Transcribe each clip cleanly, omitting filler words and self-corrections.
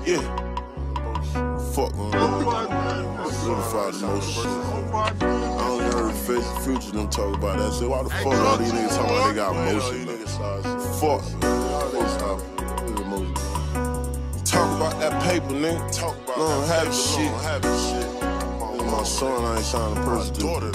Yeah. Fuck on solidified emotion. I don't heard Future them talk about that shit. Why the fuck all these niggas talking about they got emotion? Fuck. Talk about that paper, nigga. Talk about that habit shit. My son, I ain't signing a person to.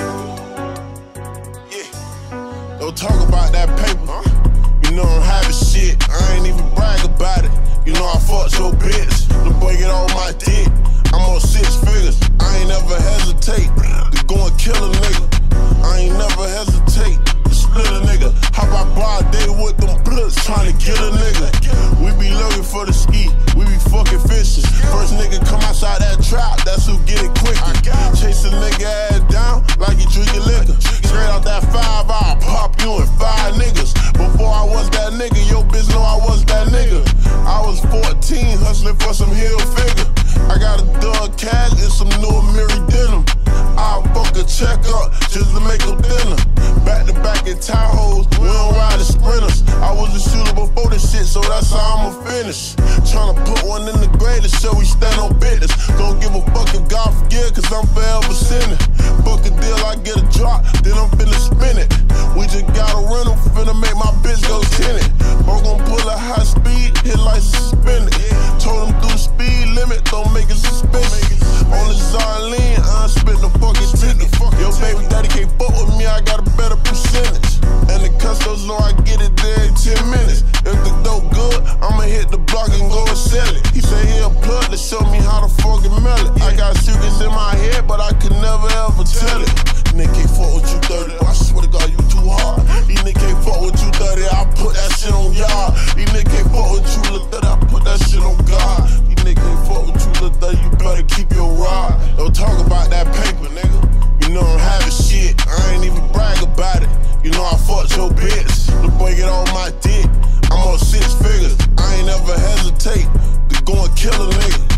Yeah. Don't talk about that paper. You know I'm having shit. I ain't even brag about it. You know I fucked your bitch. The boy get on my dick. I'm on 6 figures. I ain't never hesitate to go and kill a nigga. I ain't never hesitate to split a nigga. How about broad day with them bloods trying to get a nigga? We be looking for the ski. We be fucking fishing. First nigga come outside that trap, that's who get it quicker. Chase a nigga ass down like you drinking liquor. Straight out that 5, I'll pop you in 5 niggas. Before I was that nigga, your bitch know I was that nigga. I was 14, hustling for some hill figure. I got a dog cash and some new Mary denim. I'll fuck a check up just to make a dinner. Back to back in Tahoes, we don't ride the sprinters. I was a shooter before this shit, so that's how I'ma finish. Tryna put one in the grave to show we stand on business. Don't give a fuck if God forgive, cause I'm forever sinning. Fuck a deal, I get a drop, then I'm finna spin it. We just got a rental, finna make my bitch go tenant. I'm gon' pull a high speed, hit license suspended. Told him through the speed limit, don't make it suspicious. On the Zarleen, I spit the fucking ticket. Yo, baby daddy can't fuck with me, I got a better percentage. And the customers know I get it there in 10 minutes. If the dope good, I'ma hit the block and go and sell it. He say he a plug to show me how to fucking melt it. I got secrets in my head, but I could never ever tell it. Nigga can't fuck with you 30, I swear to God, you too hard. These niggas can't fuck with you 30, I put that shit on y'all. These niggas can't fuck with you, look 30, I put that shit on God. These niggas can't fuck with you, look 30, you better keep your rod. Don't talk about that paper, nigga. You know I'm having shit, I ain't even brag about it. You know I fucked your bitch, the boy get on my dick. I'm on 6 figures, I ain't never hesitate to go and kill a nigga.